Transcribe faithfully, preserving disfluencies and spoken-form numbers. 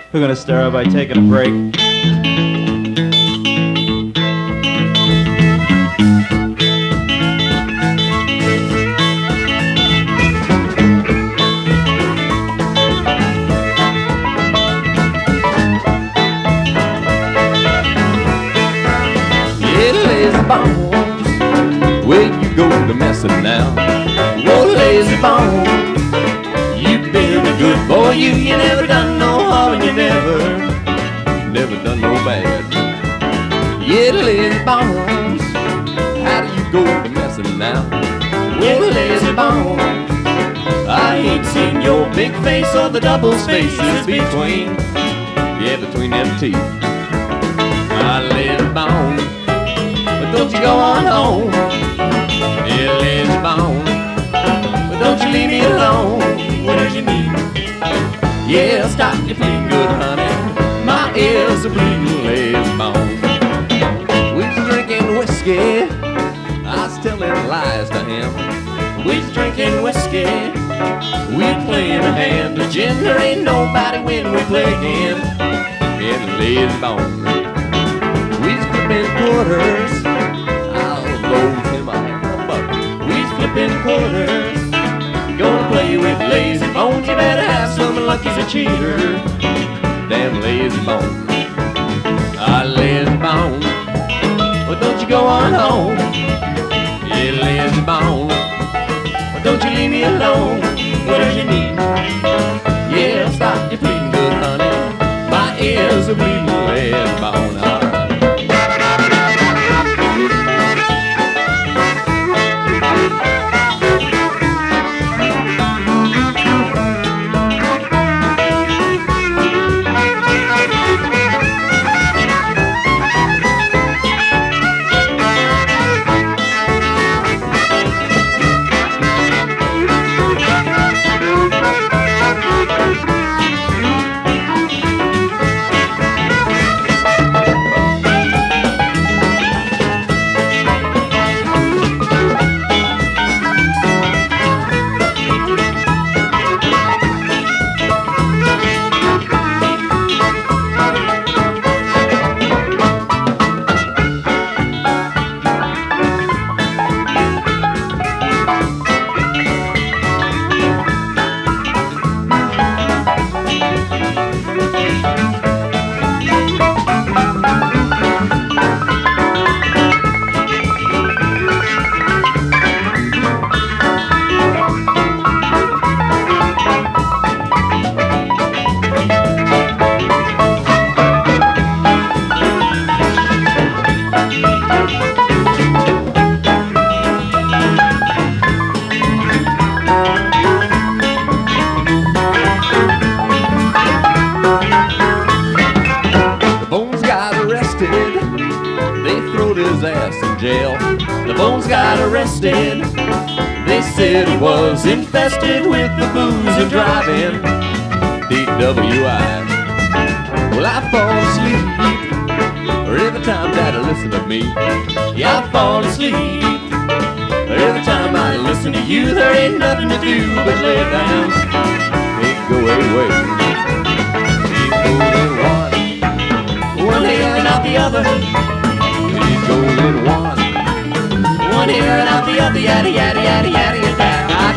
We're gonna start out by taking a break. Where you go to messin' now? Oh, lazy bone, you've been a good boy. You, you never done no harm and you never, never done no bad. Yeah, lazy bones, how do you go to messin' now? Well, lazy bones, I ain't seen your big face or the double spaces between, yeah, between them teeth. I lazy bones, but don't you go on home. Yeah, lazy bone, but don't you leave me alone. What does you need? Yeah, stop your bleeding good, honey. My ears are bleeding, lazy bone. We was drinking whiskey, I was telling lies to him. We was drinking whiskey, we playing a hand. The gin, there ain't nobody when we play again. Yeah, lazy bone. We was flipping quarters, I'll load him up. Flipping quarters, gonna play with lazy bones. You better have some luck, he's a cheater. Damn lazy bone. I lazy bone, but don't you go on home. Yeah, lazy bone, but don't you leave me alone. What does you need? Yeah, stop your bleeding good, honey. My ears are bleeding, lazy bone. All right. Arrested. They said he was infested with the booze and driving D W I. Well, I fall asleep every time that I listen to me. Yeah, I fall asleep every time I listen to you. There ain't nothing to do but lay down and go away. He's golden one, one ear and out the other. He's golden one, one ear and out the other, yaddy, yaddy, yaddy, yaddy, yaddy.